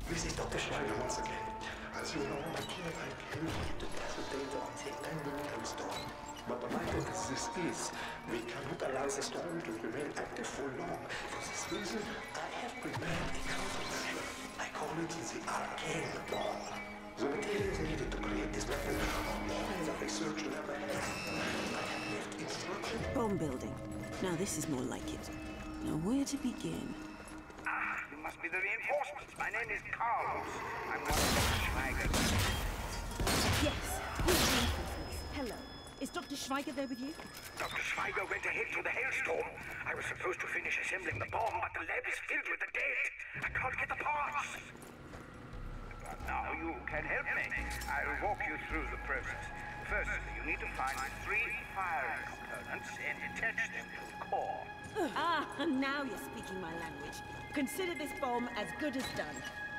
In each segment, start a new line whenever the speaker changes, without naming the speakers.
This is Dr. Schweiger once again. As you know, my care I came here to gather data on the landing hailstorm. But my hypothesis is we cannot allow the storm to remain active for long. For this reason, I have prepared a countermeasure. I call it the arcane bomb. The materials needed to create this weapon are more in the research lab ahead. I have left instructions.
Bomb building. Now this is more like it. Now where to begin?
Ah, you must be the reinforcements. My name is Carlos. I'm one of Dr. Schweiger's.
Yes, we're reinforcements. Hello. Is Dr. Schweiger there with you?
Dr. Schweiger went ahead through the hailstorm. I was supposed to finish assembling the bomb, but the lab is filled with the dead. I can't get the parts. But now you can help me. I'll walk you through the process. First, you need to find 3 firing components and attach them to the core.
Ah, now you're speaking my language. Consider this bomb as good as done.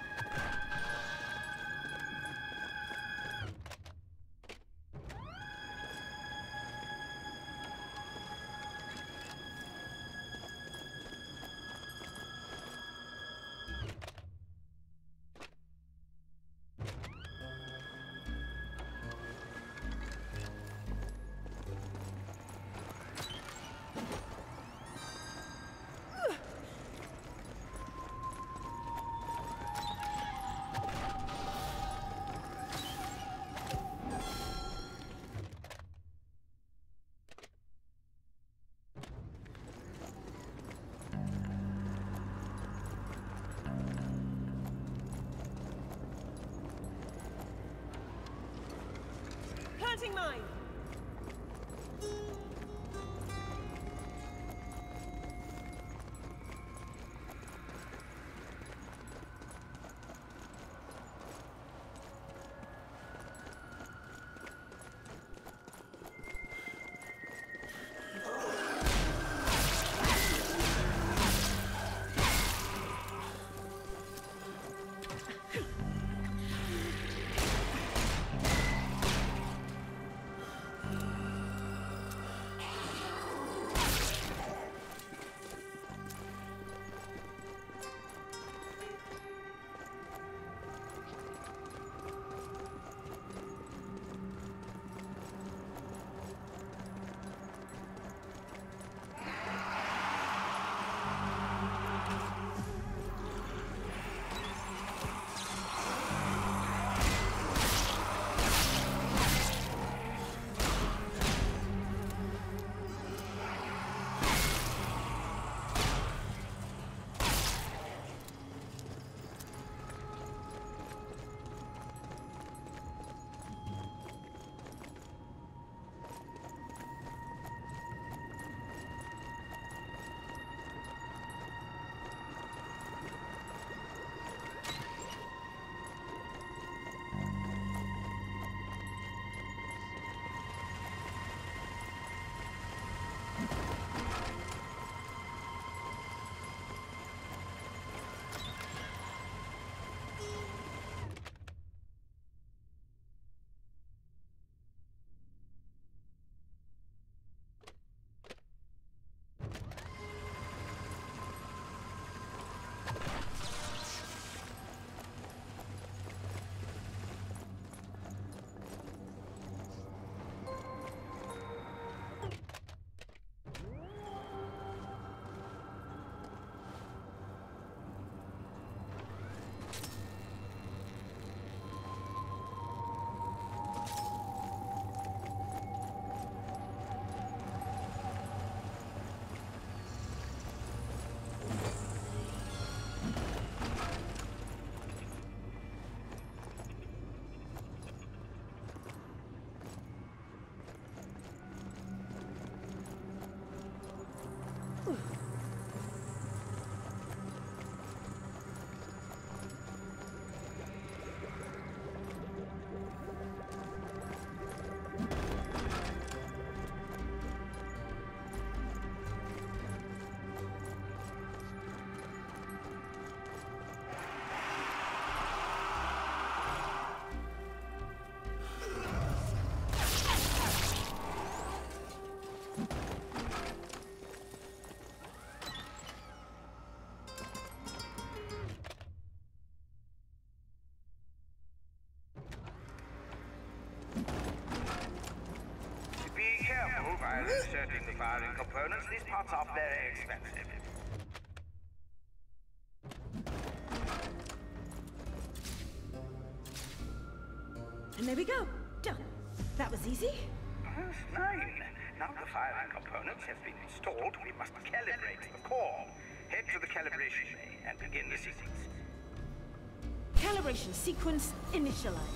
Planting mine!
inserting the firing components, these parts are very expensive.
And there we go. Done. That was easy.
That's 9. Now the firing components have been installed, we must calibrate the core. Head to the calibration bay and begin the sequence.
Calibration sequence initialized.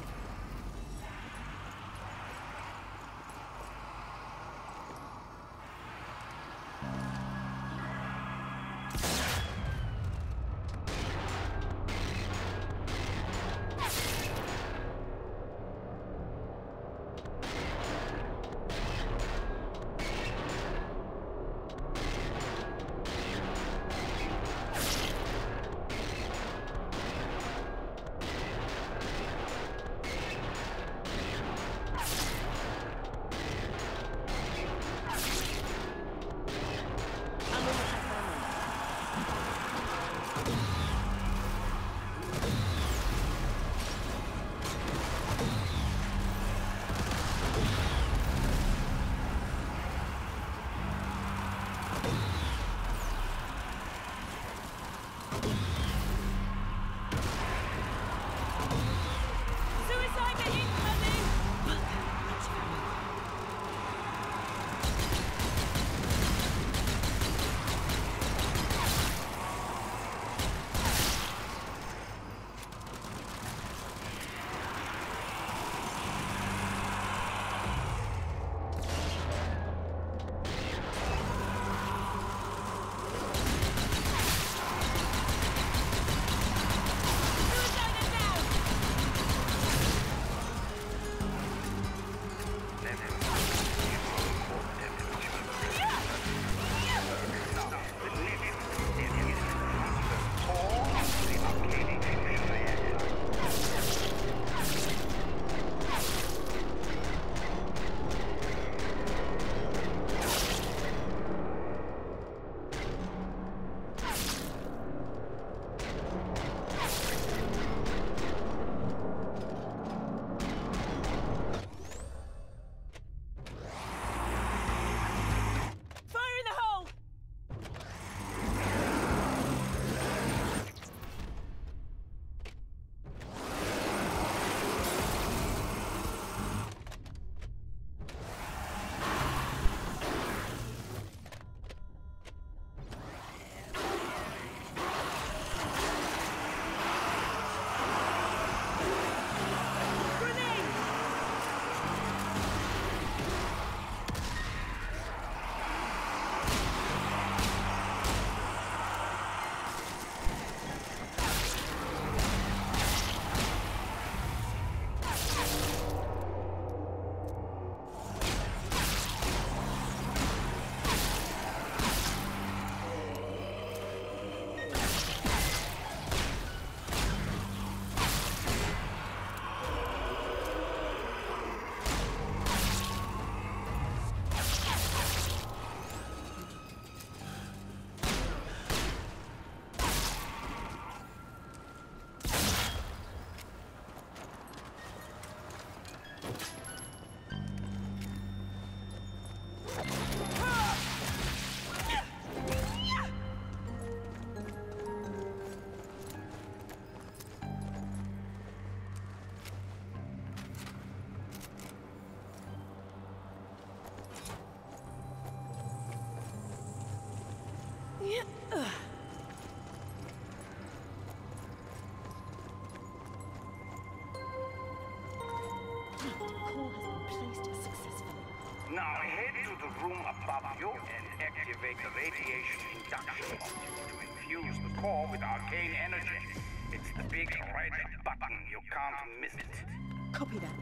Now head to the room above you and activate the radiation induction module to infuse the core with arcane energy. It's the big red button. You can't miss it.
Copy that.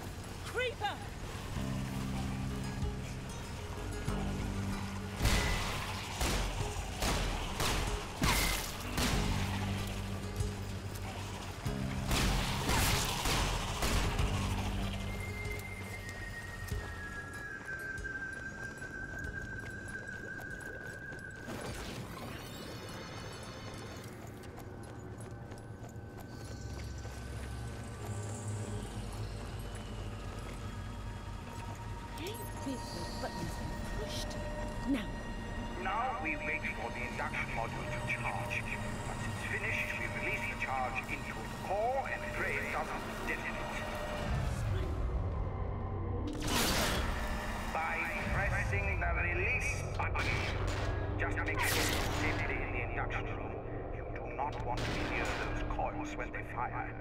Now
The button's been pushed. Now.
Now we wait for the induction module to charge. Once it's finished, we release the charge into the core and drain doesn't detonate. By pressing the release button, just make sure you're safely in the induction room. You do not want to be near those coils when they fire.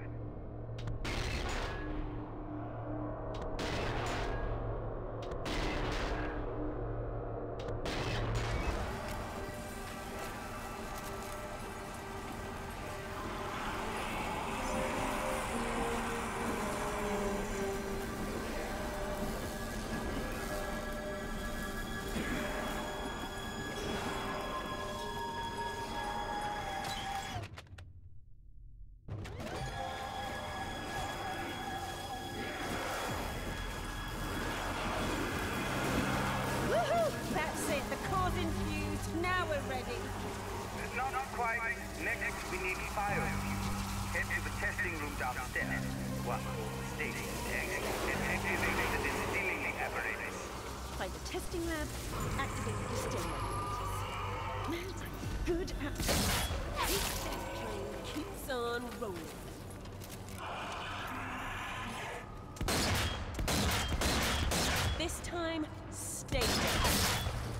Now we're ready.
Not quite. Next, we need fire. Head to the testing room downstairs. One station exit and activate the distilling apparatus.
Find the testing lab, activate the distilling apparatus. Man, I'm good at this. This death train keeps on rolling. This time, stay dead.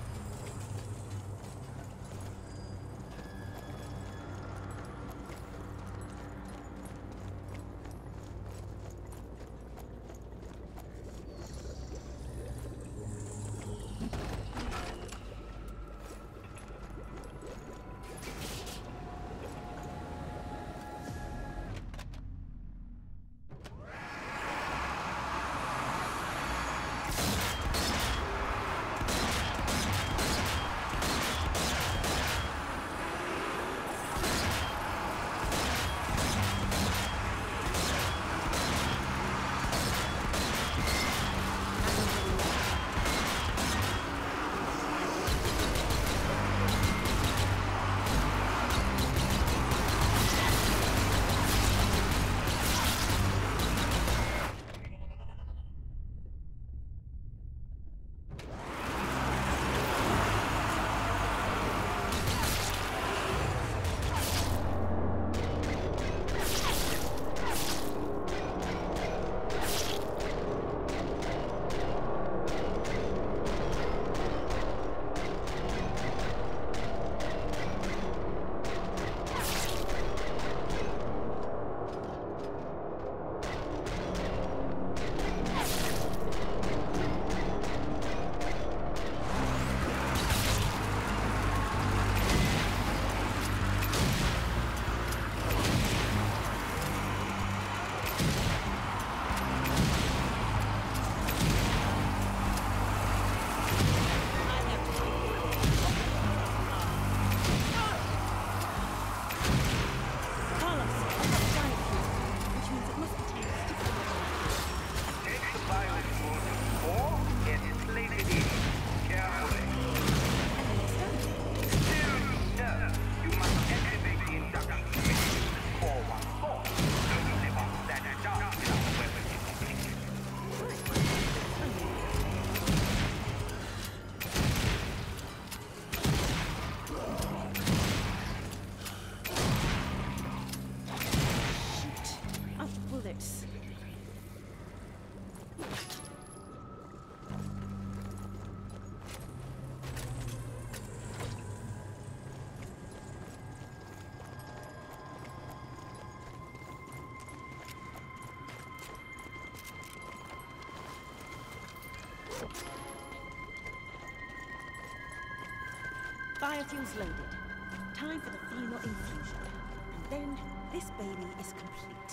Biofuel's loaded. Time for the final infusion. And then this baby is complete.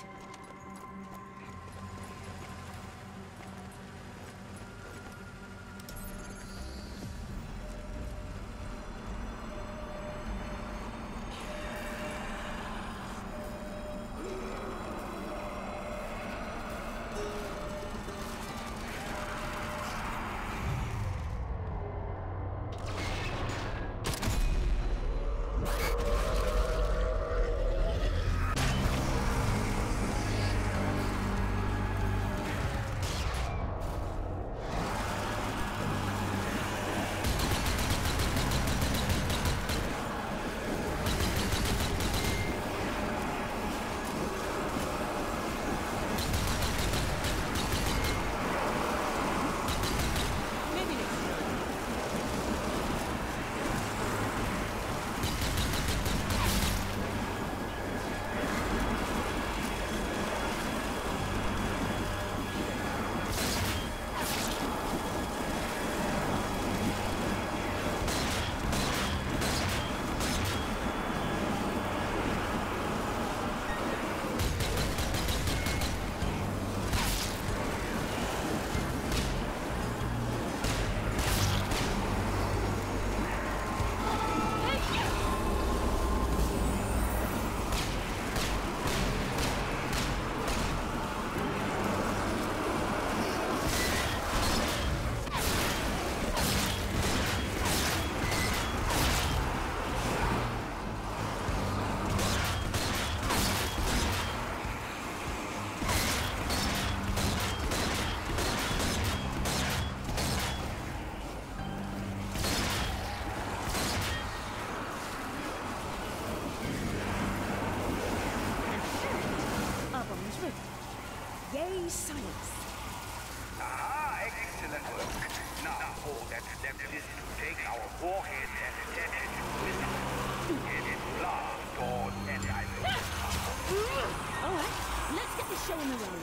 All right, let's get this show on the road.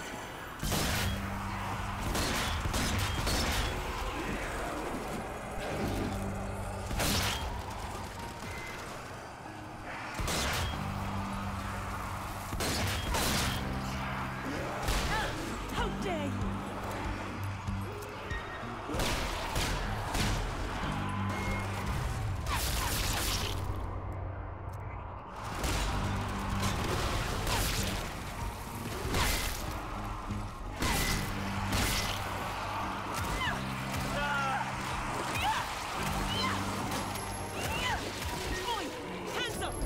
How dare you! Oi! Hands up!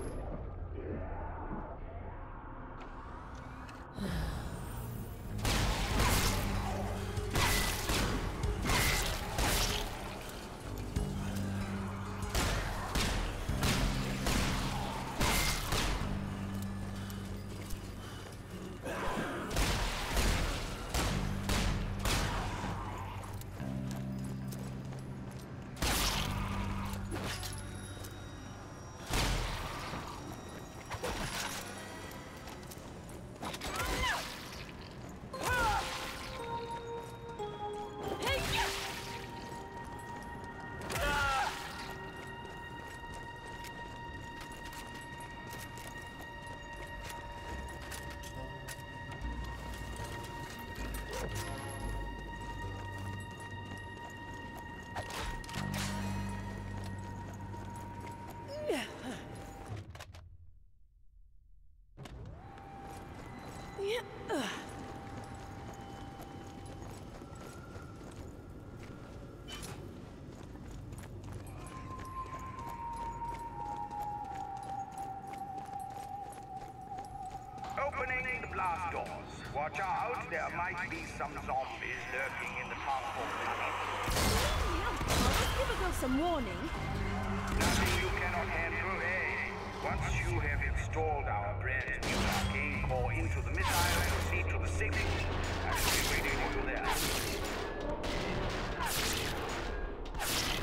Opening the blast doors. Watch out, there might be some zombies lurking in the transport tunnel.
Give a girl some warning.
Nothing you cannot handle, eh? Once you have installed our brand new arcane core into the missile and proceed to the signal, I will be waiting for you there.